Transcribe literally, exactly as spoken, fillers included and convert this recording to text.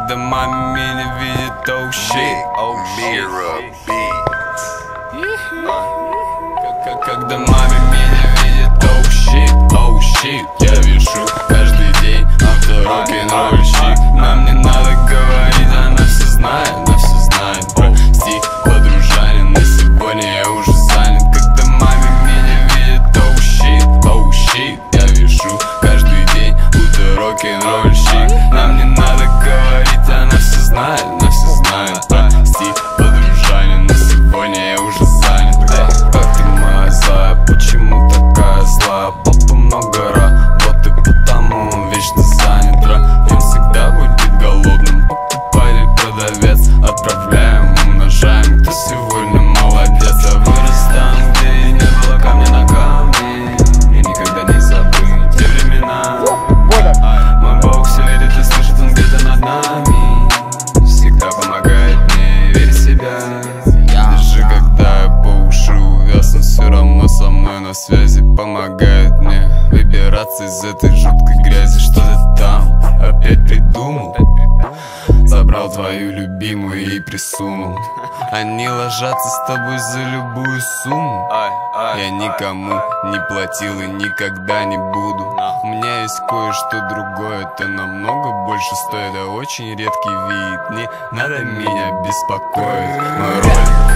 Когда мама меня видит, oh shit, oh shit. Когда мама меня видит, oh shit, oh shit. Я вешу каждый день авто-рок-н-ролльщик. Нам не надо говорить, она все знает, она все знает. Прости, подружанин, на сегодня я уже занят. Когда мама меня видит, oh shit, oh shit. Я вешу каждый день авто-рок-н-ролльщик. Нам не надо говорить, она все знает, она все знает. Прости, подружанин, на сегодня я уже занят. Как ты моя злая, почему такая злая? Папа много работы, потому он вечно занят. Он всегда будет голодным, покупатель, продавец. Отправляем, умножаем, кто сегодня молодец. А вырос там, где не было камня на камне. И никогда не забыть те времена. Мой Бог все видит и слышит, он где-то над нами. Всегда помогает мне, верь в себя. Даже когда я по уши увяз, он все равно со мной на связи. Помогает мне выбираться из этой жуткой грязи. Что ты там опять придумал? Забрал твою любимую и присунул. Они ложатся с тобой за любую сумму. Я никому не платил и никогда не буду. У меня есть кое-что другое, это намного больше стоит. Это очень редкий вид, не надо меня беспокоить. Мой роль